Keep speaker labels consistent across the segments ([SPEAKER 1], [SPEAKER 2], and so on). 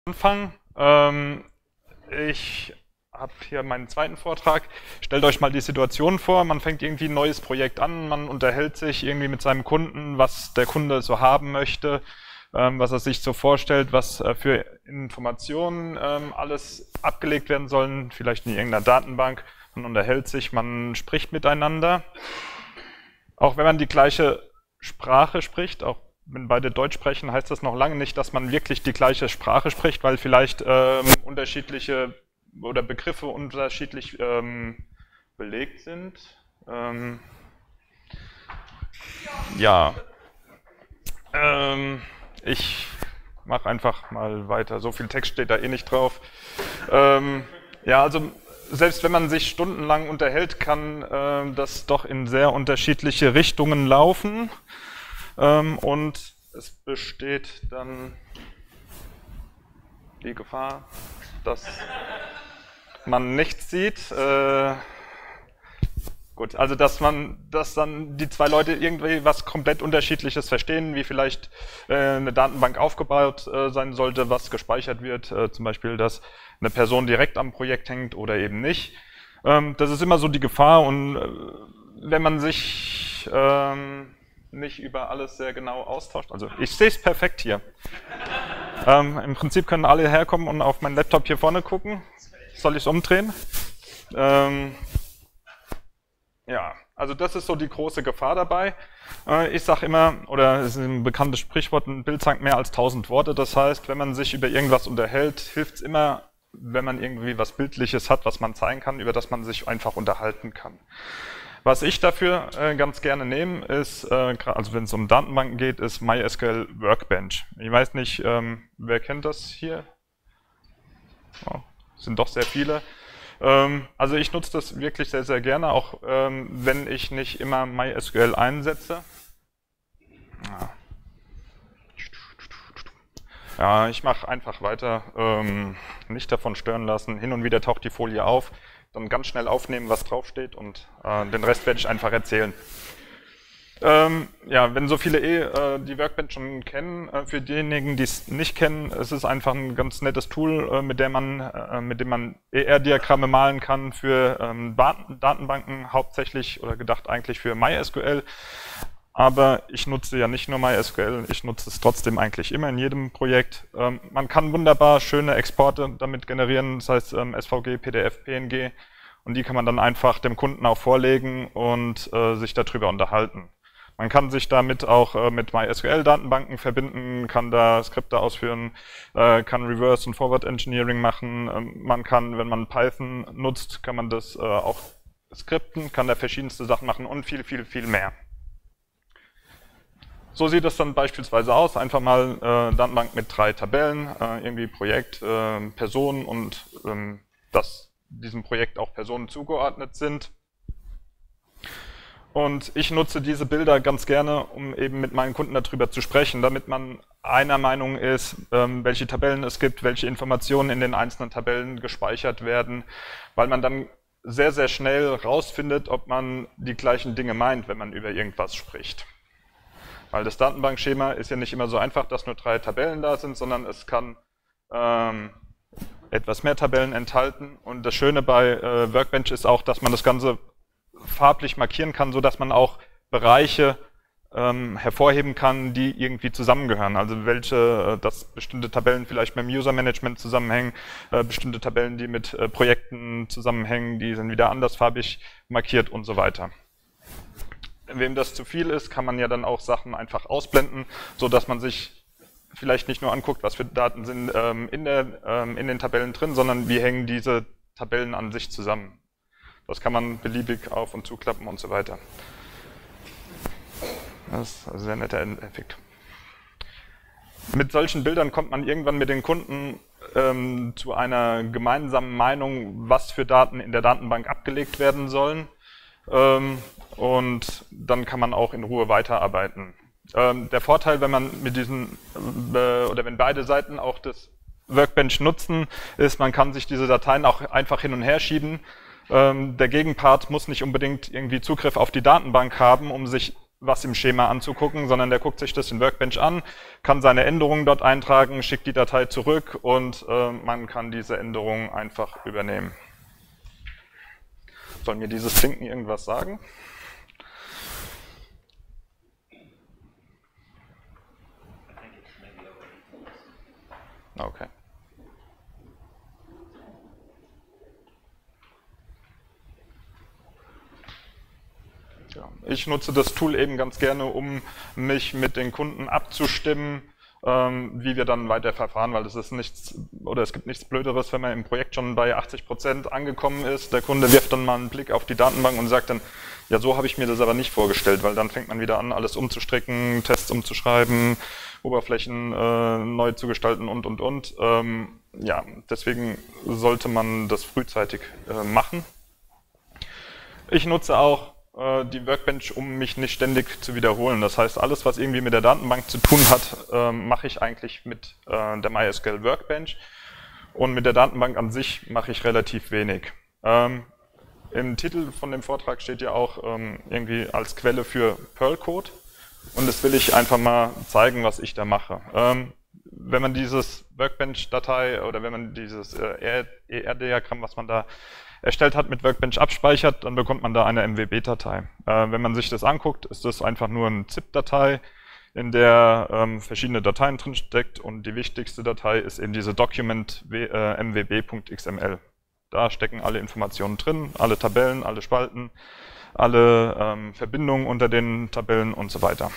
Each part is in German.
[SPEAKER 1] Anfang. Ich habe hier meinen zweiten Vortrag. Stellt euch mal die Situation vor, man fängt irgendwie ein neues Projekt an, man unterhält sich irgendwie mit seinem Kunden, was der Kunde so haben möchte, was er sich so vorstellt, was für Informationen alles abgelegt werden sollen, vielleicht in irgendeiner Datenbank. Man unterhält sich, man spricht miteinander. Auch wenn man die gleiche Sprache spricht, auch wenn beide Deutsch sprechen, heißt das noch lange nicht, dass man wirklich die gleiche Sprache spricht, weil vielleicht unterschiedliche oder Begriffe unterschiedlich belegt sind. Ich mache einfach mal weiter. So viel Text steht da eh nicht drauf. Also selbst wenn man sich stundenlang unterhält, kann das doch in sehr unterschiedliche Richtungen laufen. Und es besteht dann die Gefahr, dass man nichts sieht. Gut, also dass dann die zwei Leute irgendwie was komplett Unterschiedliches verstehen, wie vielleicht eine Datenbank aufgebaut sein sollte, was gespeichert wird, zum Beispiel, dass eine Person direkt am Projekt hängt oder eben nicht. Das ist immer so die Gefahr, und wenn man sich nicht über alles sehr genau austauscht, also ich sehe es perfekt hier. Im Prinzip können alle herkommen und auf meinen Laptop hier vorne gucken. Soll ich es umdrehen? Also das ist so die große Gefahr dabei. Ich sage immer, oder es ist ein bekanntes Sprichwort, ein Bild sagt mehr als 1000 Worte. Das heißt, wenn man sich über irgendwas unterhält, hilft es immer, wenn man irgendwie was Bildliches hat, was man zeigen kann, über das man sich einfach unterhalten kann. Was ich dafür ganz gerne nehme, ist, also wenn es um Datenbanken geht, ist MySQL Workbench. Ich weiß nicht, wer kennt das hier? Oh, sind doch sehr viele. Also ich nutze das wirklich sehr, sehr gerne, auch wenn ich nicht immer MySQL einsetze. Ja, ich mache einfach weiter, nicht davon stören lassen. Hin und wieder taucht die Folie auf, dann ganz schnell aufnehmen, was draufsteht, und den Rest werde ich einfach erzählen. Wenn so viele die Workbench schon kennen, für diejenigen, die es nicht kennen, es ist einfach ein ganz nettes Tool, mit dem man ER-Diagramme malen kann für Datenbanken, hauptsächlich oder gedacht eigentlich für MySQL. Aber ich nutze ja nicht nur MySQL, ich nutze es trotzdem eigentlich immer in jedem Projekt. Man kann wunderbar schöne Exporte damit generieren, das heißt SVG, PDF, PNG, und die kann man dann einfach dem Kunden auch vorlegen und sich darüber unterhalten. Man kann sich damit auch mit MySQL-Datenbanken verbinden, kann da Skripte ausführen, kann Reverse- und Forward-Engineering machen. Man kann, wenn man Python nutzt, kann man das auch skripten, kann da verschiedenste Sachen machen und viel, viel, viel mehr. So sieht es dann beispielsweise aus, einfach mal Datenbank mit 3 Tabellen, irgendwie Projekt, Personen und dass diesem Projekt auch Personen zugeordnet sind. Und ich nutze diese Bilder ganz gerne, um eben mit meinen Kunden darüber zu sprechen, damit man einer Meinung ist, welche Tabellen es gibt, welche Informationen in den einzelnen Tabellen gespeichert werden, weil man dann sehr, sehr schnell rausfindet, ob man die gleichen Dinge meint, wenn man über irgendwas spricht. Weil das Datenbankschema ist ja nicht immer so einfach, dass nur 3 Tabellen da sind, sondern es kann etwas mehr Tabellen enthalten. Und das Schöne bei Workbench ist auch, dass man das Ganze farblich markieren kann, so dass man auch Bereiche hervorheben kann, die irgendwie zusammengehören. Also dass bestimmte Tabellen vielleicht mit dem User-Management zusammenhängen, bestimmte Tabellen, die mit Projekten zusammenhängen, die sind wieder andersfarbig markiert und so weiter. Wem das zu viel ist, kann man ja dann auch Sachen einfach ausblenden, so dass man sich vielleicht nicht nur anguckt, was für Daten sind in den Tabellen drin, sondern wie hängen diese Tabellen an sich zusammen. Das kann man beliebig auf- und zuklappen und so weiter. Das ist ein sehr netter Effekt. Mit solchen Bildern kommt man irgendwann mit den Kunden zu einer gemeinsamen Meinung, was für Daten in der Datenbank abgelegt werden sollen. Und dann kann man auch in Ruhe weiterarbeiten. Der Vorteil, wenn man mit diesen oder wenn beide Seiten auch das Workbench nutzen, ist, man kann sich diese Dateien auch einfach hin und her schieben. Der Gegenpart muss nicht unbedingt irgendwie Zugriff auf die Datenbank haben, um sich was im Schema anzugucken, sondern der guckt sich das in Workbench an, kann seine Änderungen dort eintragen, schickt die Datei zurück und man kann diese Änderungen einfach übernehmen. Soll mir dieses Blinken irgendwas sagen? Okay. Ja. Ich nutze das Tool eben ganz gerne, um mich mit den Kunden abzustimmen, wie wir dann weiter verfahren, weil es ist nichts, oder es gibt nichts Blöderes, wenn man im Projekt schon bei 80% angekommen ist. Der Kunde wirft dann mal einen Blick auf die Datenbank und sagt dann, ja, so habe ich mir das aber nicht vorgestellt, weil dann fängt man wieder an, alles umzustricken, Tests umzuschreiben, Oberflächen neu zu gestalten und. Ja, deswegen sollte man das frühzeitig machen. Ich nutze auch die Workbench, um mich nicht ständig zu wiederholen. Das heißt, alles, was irgendwie mit der Datenbank zu tun hat, mache ich eigentlich mit der MySQL Workbench. Und mit der Datenbank an sich mache ich relativ wenig. Im Titel von dem Vortrag steht ja auch irgendwie als Quelle für Perl-Code. Und das will ich einfach mal zeigen, was ich da mache. Wenn man dieses Workbench-Datei oder wenn man dieses ER-Diagramm, was man da erstellt hat, mit Workbench abspeichert, dann bekommt man da eine MWB-Datei. Wenn man sich das anguckt, ist das einfach nur eine ZIP-Datei, in der verschiedene Dateien drin steckt und die wichtigste Datei ist eben diese Document mwb.xml. Da stecken alle Informationen drin, alle Tabellen, alle Spalten, alle Verbindungen unter den Tabellen und so weiter.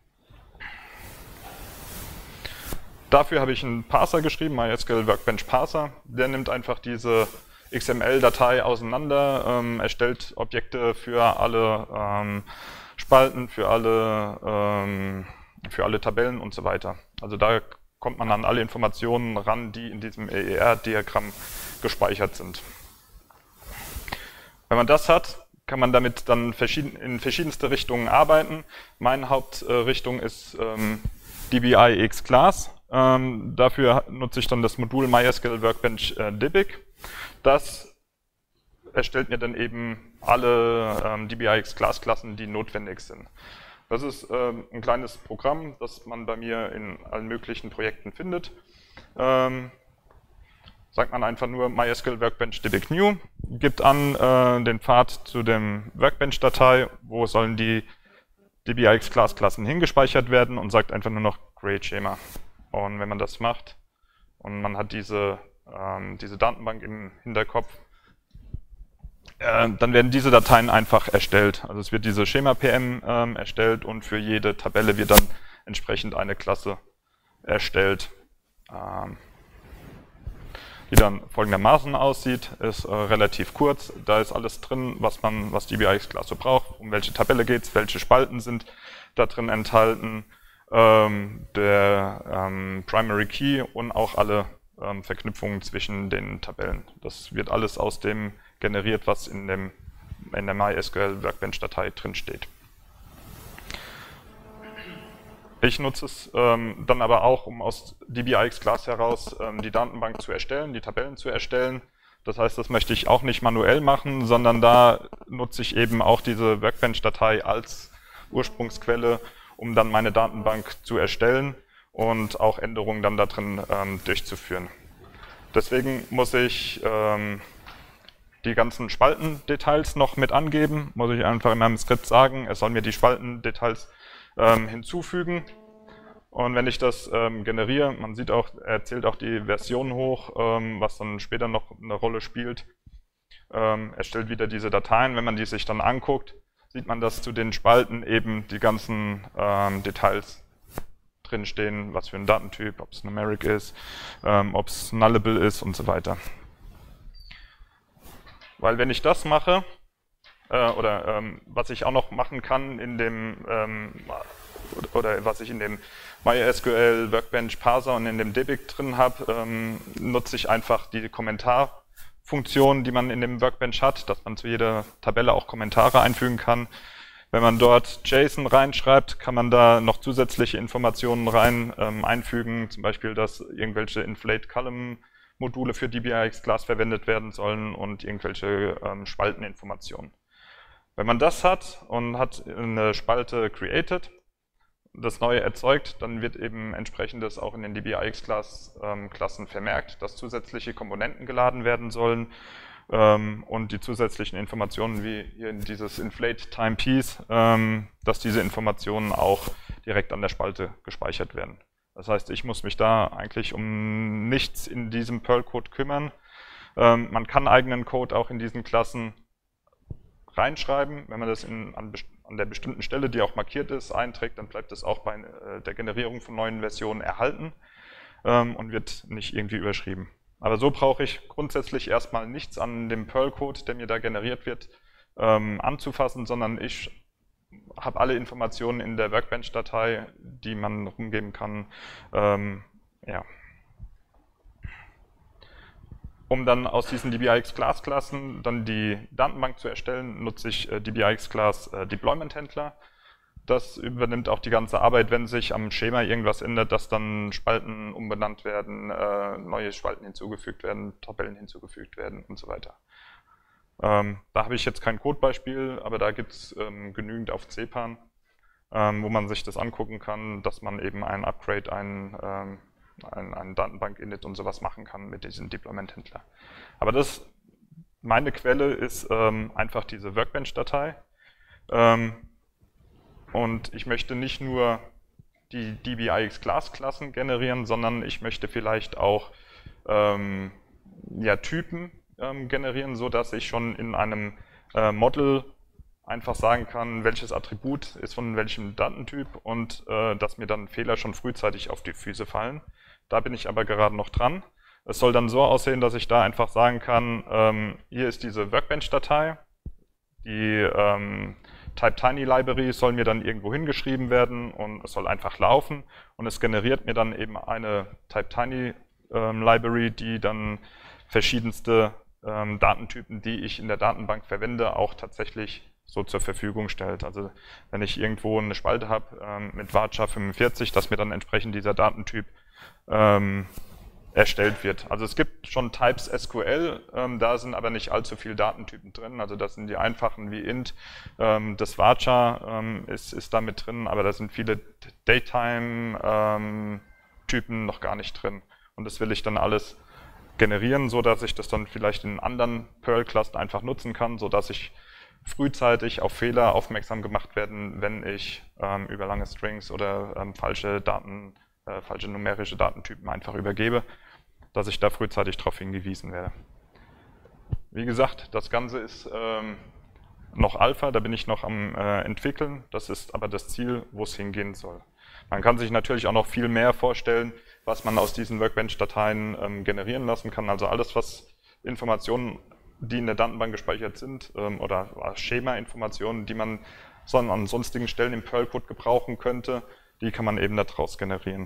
[SPEAKER 1] Dafür habe ich einen Parser geschrieben, MySQL Workbench Parser. Der nimmt einfach diese XML-Datei auseinander, erstellt Objekte für alle Spalten, für alle Tabellen und so weiter. Also da kommt man an alle Informationen ran, die in diesem ER-Diagramm gespeichert sind. Wenn man das hat, kann man damit dann in verschiedenste Richtungen arbeiten. Meine Hauptrichtung ist DBIX Class. Dafür nutze ich dann das Modul MySQL Workbench DBIG. Das erstellt mir dann eben alle DBIX Class Klassen, die notwendig sind. Das ist ein kleines Programm, das man bei mir in allen möglichen Projekten findet. Sagt man einfach nur MySQL Workbench DBIG New, gibt an den Pfad zu dem Workbench-Datei, wo sollen die DBIX Class Klassen hingespeichert werden und sagt einfach nur noch Create Schema. Und wenn man das macht und man hat diese Datenbank im Hinterkopf, dann werden diese Dateien einfach erstellt. Also es wird diese Schema-PM erstellt und für jede Tabelle wird dann entsprechend eine Klasse erstellt, die dann folgendermaßen aussieht. Ist relativ kurz, da ist alles drin, was DBIX Class so braucht. Um welche Tabelle geht es, welche Spalten sind da drin enthalten, der Primary Key und auch alle Verknüpfungen zwischen den Tabellen. Das wird alles aus dem generiert, was in der MySQL Workbench-Datei drin steht. Ich nutze es dann aber auch, um aus DBIX Class heraus die Datenbank zu erstellen, die Tabellen zu erstellen. Das heißt, das möchte ich auch nicht manuell machen, sondern da nutze ich eben auch diese Workbench-Datei als Ursprungsquelle, um dann meine Datenbank zu erstellen und auch Änderungen dann da drin durchzuführen. Deswegen muss ich die ganzen Spaltendetails noch mit angeben, muss ich einfach in meinem Skript sagen, es soll mir die Spaltendetails hinzufügen. Und wenn ich das generiere, man sieht auch, er zählt auch die Version hoch, was dann später noch eine Rolle spielt, erstellt wieder diese Dateien. Wenn man die sich dann anguckt, sieht man, dass zu den Spalten eben die ganzen Details drinstehen, was für ein Datentyp, ob es numeric ist, ob es nullable ist und so weiter. Weil wenn ich das mache, was ich auch noch machen kann in dem, was ich in dem MySQL Workbench Parser und in dem DBIG drin habe, nutze ich einfach die Kommentarfunktion, die man in dem Workbench hat, dass man zu jeder Tabelle auch Kommentare einfügen kann. Wenn man dort JSON reinschreibt, kann man da noch zusätzliche Informationen einfügen, zum Beispiel, dass irgendwelche Inflate Column Module für DBIX Class verwendet werden sollen und irgendwelche Spalteninformationen. Wenn man das hat und hat eine Spalte created, das Neue erzeugt, dann wird eben entsprechendes auch in den dbix-Klassen vermerkt, dass zusätzliche Komponenten geladen werden sollen und die zusätzlichen Informationen wie hier in dieses Inflate Time Piece, dass diese Informationen auch direkt an der Spalte gespeichert werden. Das heißt, ich muss mich da eigentlich um nichts in diesem Perl-Code kümmern. Man kann eigenen Code auch in diesen Klassen reinschreiben. Wenn man das an der bestimmten Stelle, die auch markiert ist, einträgt, dann bleibt das auch bei der Generierung von neuen Versionen erhalten und wird nicht irgendwie überschrieben. Aber so brauche ich grundsätzlich erstmal nichts an dem Perl-Code, der mir da generiert wird, anzufassen, sondern ich habe alle Informationen in der Workbench-Datei, die man rumgeben kann. Ja. Um dann aus diesen dbix-Class-Klassen dann die Datenbank zu erstellen, nutze ich dbix-Class Deployment-Händler. Das übernimmt auch die ganze Arbeit, wenn sich am Schema irgendwas ändert, dass dann Spalten umbenannt werden, neue Spalten hinzugefügt werden, Tabellen hinzugefügt werden und so weiter. Da habe ich jetzt kein Codebeispiel, aber da gibt es genügend auf Cpan, wo man sich das angucken kann, dass man eben ein Upgrade, einen Datenbank-Init und sowas machen kann mit diesem Deployment-Händler. Aber meine Quelle ist einfach diese Workbench-Datei. Und ich möchte nicht nur die dbix-Class-Klassen generieren, sondern ich möchte vielleicht auch Typen generieren, sodass ich schon in einem Model einfach sagen kann, welches Attribut ist von welchem Datentyp und dass mir dann Fehler schon frühzeitig auf die Füße fallen. Da bin ich aber gerade noch dran. Es soll dann so aussehen, dass ich da einfach sagen kann, hier ist diese Workbench-Datei, die TypeTiny-Library soll mir dann irgendwo hingeschrieben werden und es soll einfach laufen und es generiert mir dann eben eine TypeTiny-Library, die dann verschiedenste Datentypen, die ich in der Datenbank verwende, auch tatsächlich so zur Verfügung stellt. Also wenn ich irgendwo eine Spalte habe mit Varchar 45, dass mir dann entsprechend dieser Datentyp erstellt wird. Also es gibt schon Types SQL, da sind aber nicht allzu viele Datentypen drin. Also das sind die einfachen wie int, das Varchar ist da mit drin, aber da sind viele Datetime-Typen noch gar nicht drin. Und das will ich dann alles generieren, so dass ich das dann vielleicht in anderen Perl-Klassen einfach nutzen kann, so dass ich frühzeitig auf Fehler aufmerksam gemacht werden, wenn ich über lange Strings oder falsche numerische Datentypen einfach übergebe, dass ich da frühzeitig darauf hingewiesen werde. Wie gesagt, das Ganze ist noch Alpha, da bin ich noch am entwickeln, das ist aber das Ziel, wo es hingehen soll. Man kann sich natürlich auch noch viel mehr vorstellen, was man aus diesen Workbench-Dateien generieren lassen kann, also alles, was Informationen, die in der Datenbank gespeichert sind oder Schema-Informationen, die man an sonstigen Stellen im Perl-Code gebrauchen könnte, die kann man eben daraus generieren.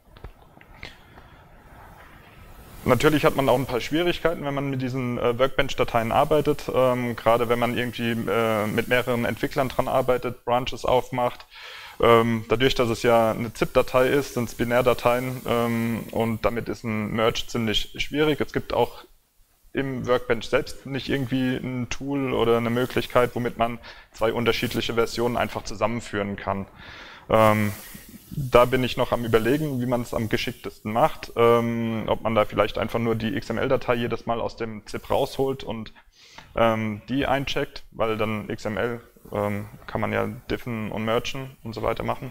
[SPEAKER 1] Natürlich hat man auch ein paar Schwierigkeiten, wenn man mit diesen Workbench-Dateien arbeitet, gerade wenn man irgendwie mit mehreren Entwicklern dran arbeitet, Branches aufmacht. Dadurch, dass es ja eine ZIP-Datei ist, sind es Binärdateien und damit ist ein Merge ziemlich schwierig. Es gibt auch im Workbench selbst nicht irgendwie ein Tool oder eine Möglichkeit, womit man zwei unterschiedliche Versionen einfach zusammenführen kann. Da bin ich noch am Überlegen, wie man es am geschicktesten macht, ob man da vielleicht einfach nur die XML-Datei jedes Mal aus dem ZIP rausholt und die eincheckt, weil dann XML kann man ja diffen und mergen und so weiter machen.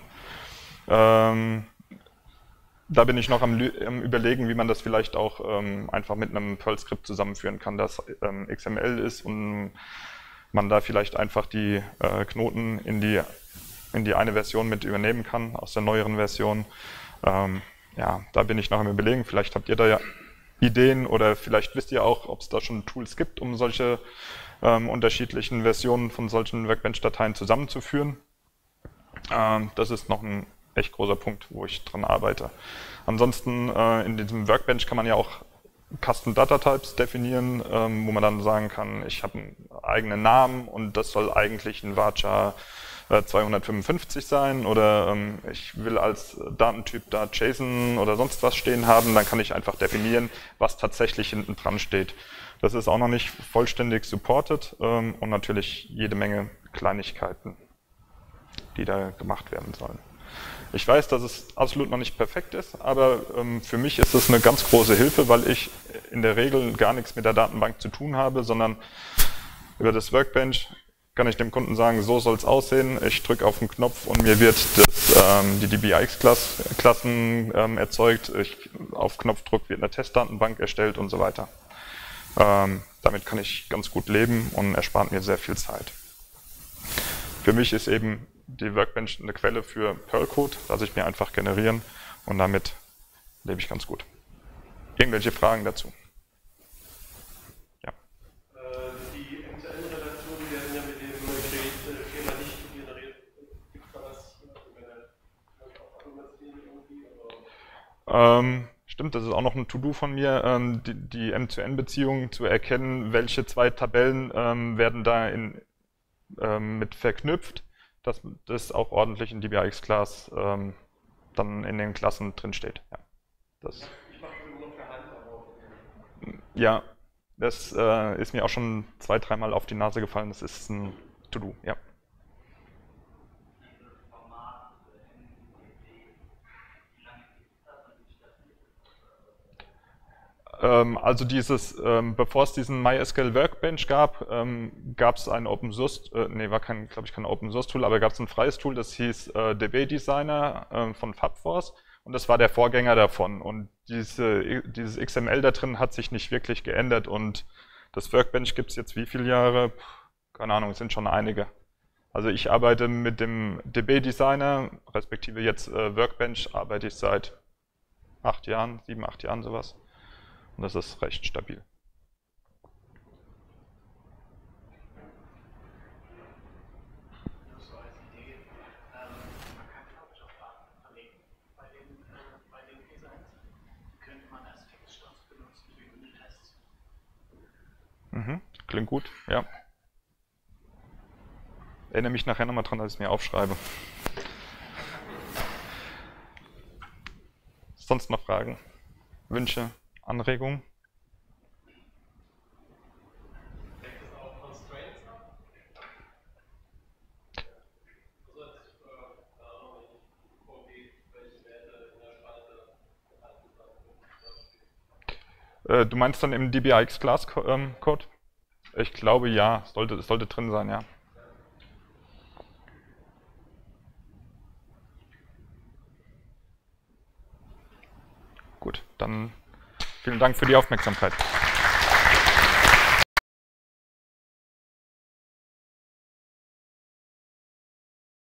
[SPEAKER 1] Da bin ich noch am Überlegen, wie man das vielleicht auch einfach mit einem Perl-Skript zusammenführen kann, das XML ist und man da vielleicht einfach die Knoten in die eine Version mit übernehmen kann, aus der neueren Version. Ja, da bin ich noch am Überlegen. Vielleicht habt ihr da ja Ideen oder vielleicht wisst ihr auch, ob es da schon Tools gibt, um solche unterschiedlichen Versionen von solchen Workbench-Dateien zusammenzuführen. Das ist noch ein echt großer Punkt, wo ich dran arbeite. Ansonsten in diesem Workbench kann man ja auch Custom Data Types definieren, wo man dann sagen kann, ich habe einen eigenen Namen und das soll eigentlich ein Varchar 255 sein oder ich will als Datentyp da JSON oder sonst was stehen haben, dann kann ich einfach definieren, was tatsächlich hinten dran steht. Das ist auch noch nicht vollständig supported und natürlich jede Menge Kleinigkeiten, die da gemacht werden sollen. Ich weiß, dass es absolut noch nicht perfekt ist, aber für mich ist es eine ganz große Hilfe, weil ich in der Regel gar nichts mit der Datenbank zu tun habe, sondern über das Workbench kann ich dem Kunden sagen, so soll es aussehen, ich drücke auf den Knopf und mir wird die DBIX-Klassen erzeugt, auf Knopfdruck wird eine Testdatenbank erstellt und so weiter. Damit kann ich ganz gut leben und erspart mir sehr viel Zeit. Für mich ist eben die Workbench eine Quelle für Perl-Code, lasse ich mir einfach generieren und damit lebe ich ganz gut. Irgendwelche Fragen dazu? Ja.
[SPEAKER 2] Die MCN-Relationen werden ja mit dem Schema nicht generiert. Gibt es da was, auch automatisieren irgendwie?
[SPEAKER 1] Stimmt, das ist auch noch ein To-Do von mir, die M-zu-N-Beziehung zu erkennen, welche zwei Tabellen werden da mit verknüpft, dass das auch ordentlich in DBIX-Class dann in den Klassen drin steht. Ja, das,
[SPEAKER 2] ich mache das immer noch per Hand, aber
[SPEAKER 1] ja, das ist mir auch schon 2-3 Mal auf die Nase gefallen. Das ist ein To-Do, ja. Also bevor es diesen MySQL Workbench gab, gab es ein Open Source, war glaube ich kein Open Source Tool, aber gab es ein freies Tool, das hieß DB Designer von FabForce und das war der Vorgänger davon. Und dieses XML da drin hat sich nicht wirklich geändert und das Workbench gibt es jetzt wie viele Jahre? Keine Ahnung, es sind schon einige. Also ich arbeite mit dem DB Designer, respektive jetzt Workbench, arbeite ich seit 8 Jahren, 7, 8 Jahren sowas. Und das ist recht stabil.
[SPEAKER 3] So als Idee, man kann glaube ich auch Daten verlegen bei den Designs. Könnte man als Fixstoff benutzen für Unit-Tests.
[SPEAKER 1] Klingt gut, ja. Erinnere mich nachher nochmal dran, dass ich es mir aufschreibe. Sonst noch Fragen, Wünsche, Anregungen?
[SPEAKER 2] deckt das auch Constraints ab? Also als ich vorgeht, welche Werte in der Spalte enthalten sind.
[SPEAKER 1] Du meinst dann im DBIX-Class-Code? Ich glaube ja, es sollte drin sein, ja. Gut, dann vielen Dank für die Aufmerksamkeit.